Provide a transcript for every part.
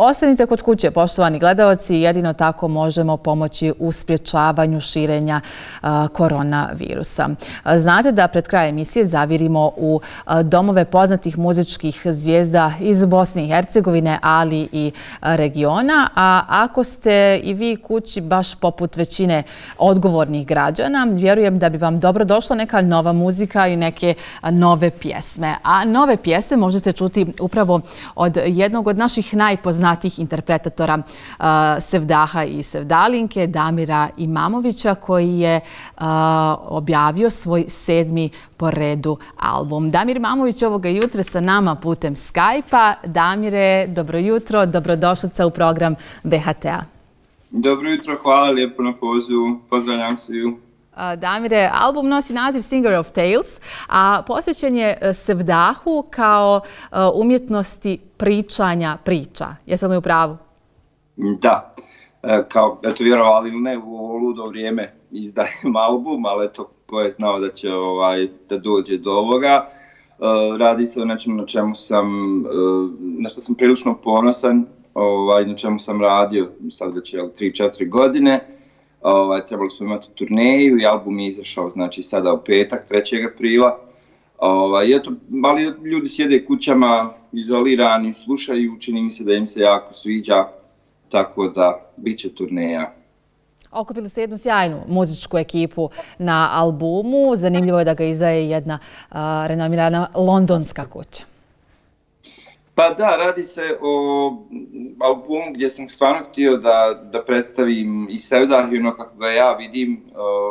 Ostanite kod kuće, poštovani gledaoci, jedino tako možemo pomoći u sprječavanju širenja koronavirusa. Znate da pred kraj emisije zavirimo u domove poznatih muzičkih zvijezda iz Bosne i Hercegovine, ali i regiona. A ako ste i vi kući baš poput većine odgovornih građana, vjerujem da bi vam dobro došla neka nova muzika i neke nove pjesme. A nove pjesme možete čuti upravo od jednog od naših najpoznatijih interpretatora Sevdaha i Sevdalinke, Damira Imamovića, koji je objavio svoj 7. po redu album. Damir Imamović ovoga jutra sa nama putem Skype-a. Damire, dobro jutro, dobrodošlica u program BHT-a. Dobro jutro, hvala lijepo na pozivu, pozdravljam sviju. Damire, album nosi naziv Singer of Tales, a posvećen je Sevdahu kao umjetnosti pričanja priča. Jesam li u pravu? Da, kao, eto, vjerovali ili ne, u ovo ludo vrijeme izdajem album, ali eto, ko je znao da će da dođe do ovoga. Radi se o nečemu na što sam prilično ponosan, na čemu sam radio sad već 3-4 godine. Trebali smo imati turneju i album je izašao znači sada u petak, 3. aprila. Ali ljudi sjede kućama izolirani, slušaju, čini mi se da im se jako sviđa, tako da bit će turneja. Okupili ste jednu sjajnu muzičku ekipu na albumu. Zanimljivo je da ga izdaje jedna renomirana londonska kuća. Pa da, radi se o albumu gdje sam stvarno htio da predstavim i Sevdah i ono kako ga ja vidim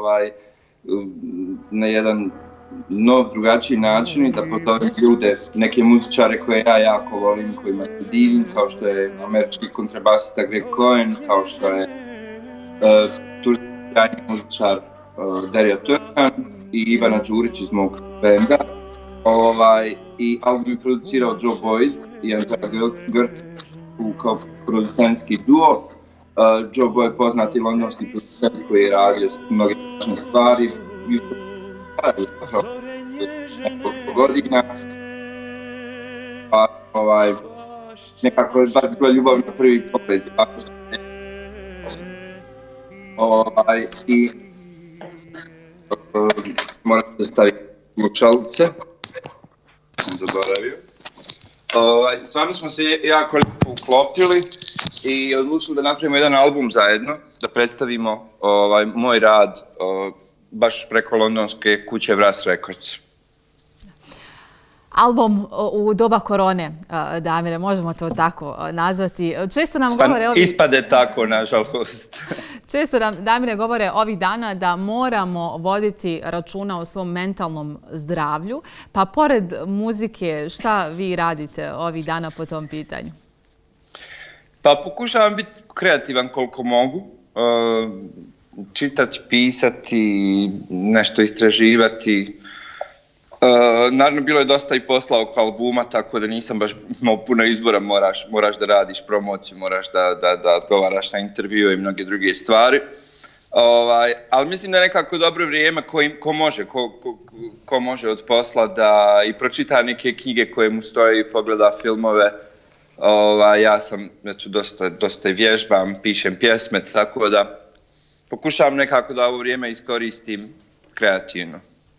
na jedan nov, drugačiji način i da pozovem ljude, neke muzičare koje ja jako volim, kojima se divim, kao što je američki kontrabasista Greg Cohen, kao što je turski muzičar Derja Turkan i Ivana Đurić iz mog benda. I album je producirao Joe Boyd i Andrea Gert kao producentski duo. Joe Boyd je poznati londonski producent koji je radio mnoge važne stvari i nekoliko godina. Nekako je baš bila ljubav na prvi pogled. I morate staviti slušalice. Sam zaboravio. Stvarno smo se jako lijepo uklopili i odlučili da napravimo jedan album zajedno, da predstavimo moj rad baš preko londonske kuće Vras Records. Album u doba korone, Damire, možemo to tako nazvati. Često nam govore... Ispade tako, nažalost. Često nam, Damire, govore ovih dana da moramo voditi računa o svom mentalnom zdravlju. Pa pored muzike, šta vi radite ovih dana po tom pitanju? Pa pokušavam biti kreativan koliko mogu. Čitati, pisati, nešto istraživati. Naravno, bilo je dosta i posla oko albuma, tako da nisam baš imao puno izbora, moraš da radiš promociju, moraš da odgovaraš na intervju i mnoge druge stvari. Ali mislim da je nekako dobro vrijeme ko može od posla da i pročita neke knjige koje mu stoje i pogleda filmove. Ja sam dosta vježbam, pišem pjesme, tako da pokušavam nekako da ovo vrijeme iskoristim kreativno.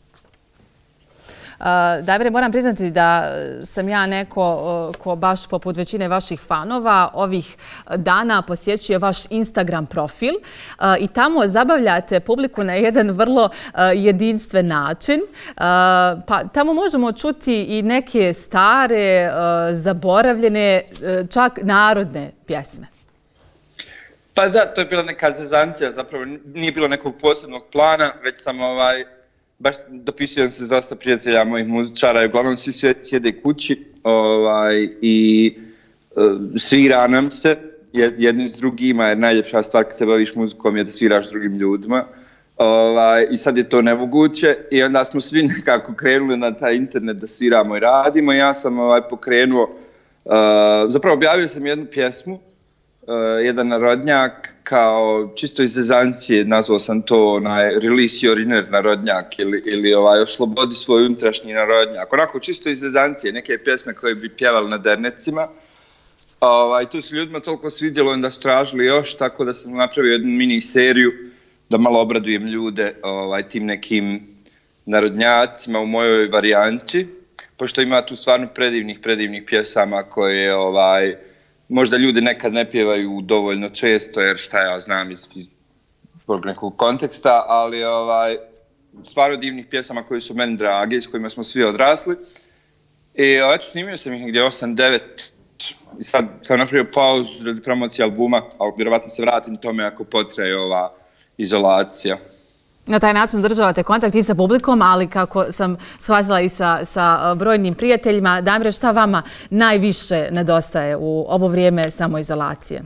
Damire, moram priznati da sam ja neko ko baš poput većine vaših fanova ovih dana posjećuje vaš Instagram profil i tamo zabavljate publiku na jedan vrlo jedinstven način. Pa tamo možemo čuti i neke stare, zaboravljene, čak narodne pjesme. Pa da, to je bila neka zezancija, zapravo nije bilo nekog posebnog plana, već sam baš dopisujem se s dosta prijatelja mojih muzičara i uglavnom svi sjede kući i svira nam se jedni s drugima, jer najljepša stvar kad se baviš muzikom je da sviraš drugim ljudima. I sad je to nemoguće i onda smo svi nekako krenuli na taj internet da sviramo i radimo. Ja sam pokrenuo, zapravo objavio sam jednu pjesmu, jedan narodnjak, kao čisto iz zezancije, nazvao sam to release your inner narodnjak ili oslobodi svoj unutrašnji narodnjak. Onako čisto iz zezancije, neke pjesme koje bi pjevali na dernecima. Tu se ljudima toliko svidjelo, onda su tražili još, tako da sam napravio jednu mini seriju da malo obradujem ljude tim nekim narodnjacima u mojoj varijanti, pošto ima tu stvarno predivnih pjesama koje možda ljudi nekad ne pjevaju dovoljno često, jer šta ja znam iz nekog konteksta, ali stvarno divnih pjesama koji su meni drage, s kojima smo svi odrasli. I snimio sam ih negdje 8-9 i sad sam napravio pauzu radi promocije albuma, ali vjerovatno se vratim tome ako potraje ova izolacija. Na taj način održavate kontakt i sa publikom, ali kako sam shvatila i sa brojnim prijateljima. Damire, šta vama najviše nedostaje u ovo vrijeme samoizolacije?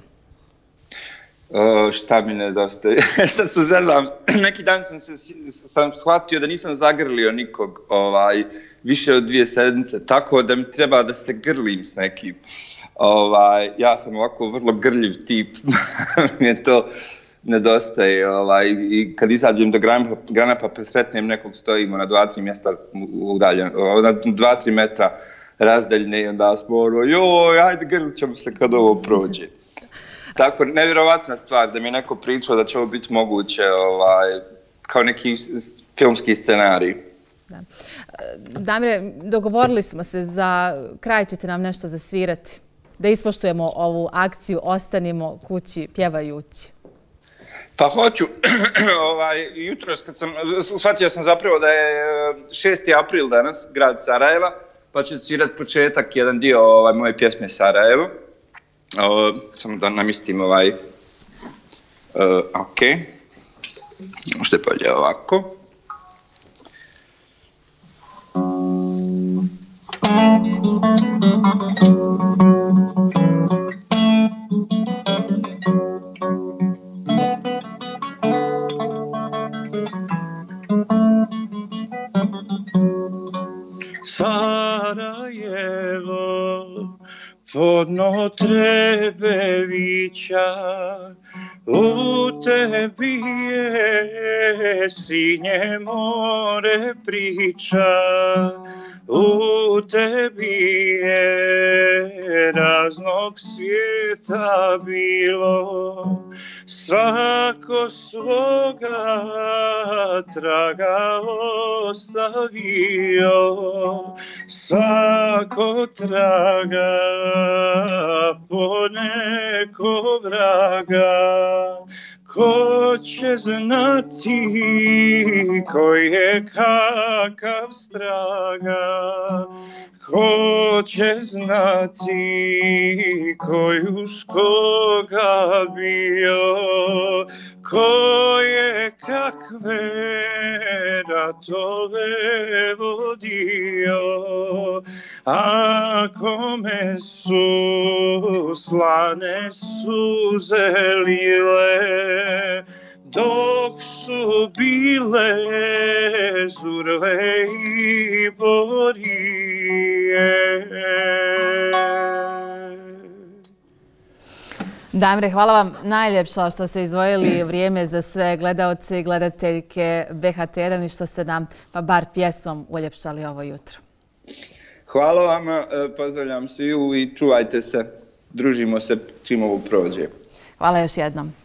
Šta mi nedostaje? Sad se zezam. Neki dan sam shvatio da nisam zagrlio nikog više od 2 sedmice, tako da mi treba da se grlim s nekim. Ja sam ovako vrlo grljiv tip, mi je to nedostaje. I kad izađem do Granapa pa sretnem nekog, stojimo na 2-3 mjesta udaljeno, na 2-3 metra razdaljne i onda smo joj, ajde grlit ćemo se kad ovo prođe. Tako, nevjerovatna stvar da mi je neko pričao da će ovo biti moguće kao neki filmski scenarij. Damire, dogovorili smo se, za kraj ćete nam nešto zasvirati, da ispoštujemo ovu akciju Ostanimo kući pjevajući. Pa hoću. Jutros kad shvatio sam zapravo da je 6. april danas, grad Sarajeva, pa ću svirati početak, jedan dio moje pjesme Sarajevo. Samo da namistim ok. Možete bolje ovako. Sarajevo, podno Trebevića, u tebi je sinje more priča, u tebi je raznog svijeta bilo, svako svoga traga ostavio, svako traga poneko vraga. Ko će znati ko je kakav straga, ko će znati ko još koga bio, ko je kakve ratove vodio, a kome su slane suze lile, dok su bile zurve i borije. Damire, hvala vam najljepša što ste izdvojili vrijeme za sve gledaoce i gledateljke BHT1 i što ste nam pa bar pjesmom uljepšali ovo jutro. Hvala vam, pozdravljam sviju i čuvajte se, družimo se čim ovo prođe. Hvala još jednom.